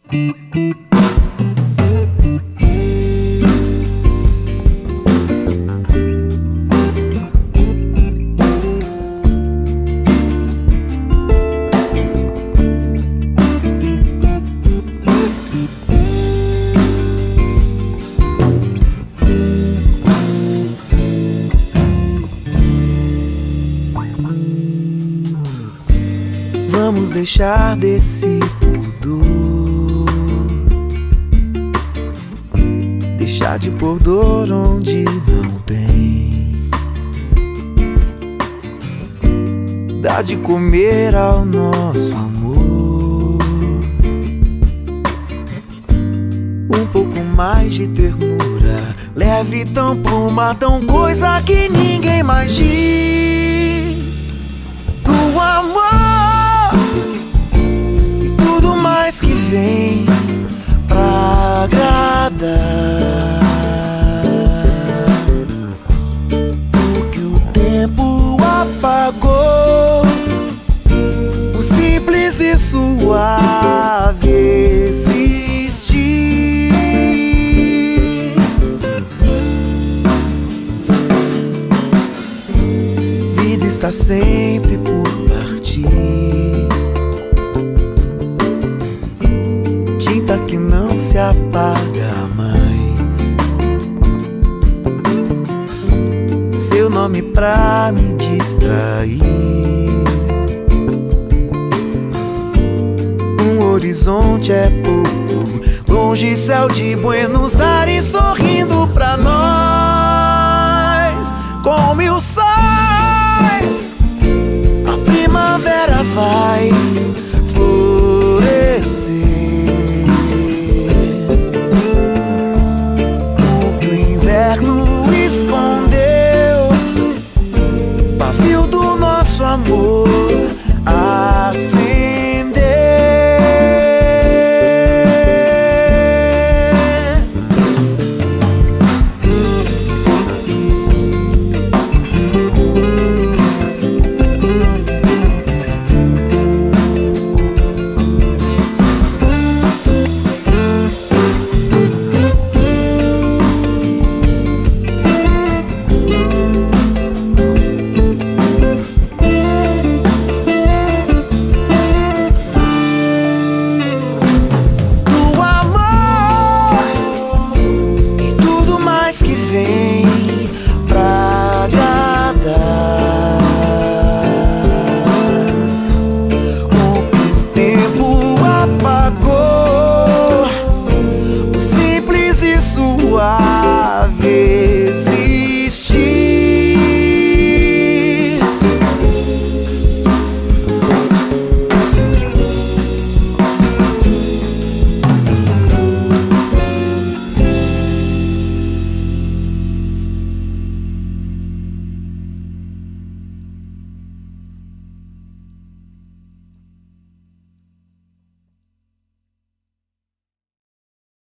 Vamos deixar desse pudor, deixar de pôr dor onde não tem, dar de comer ao nosso amor um pouco mais de ternura, leve tão pluma, tão coisa que ninguém mais diz. Do amor que vem pra agradar, o que o tempo apagou, o simples e suave existir. Vida está sempre por partir, que não se apaga mais, seu nome pra me distrair, um horizonte é pouco, longe céu de Buenos Aires sorrindo pra nós, com mil sóis a primavera vai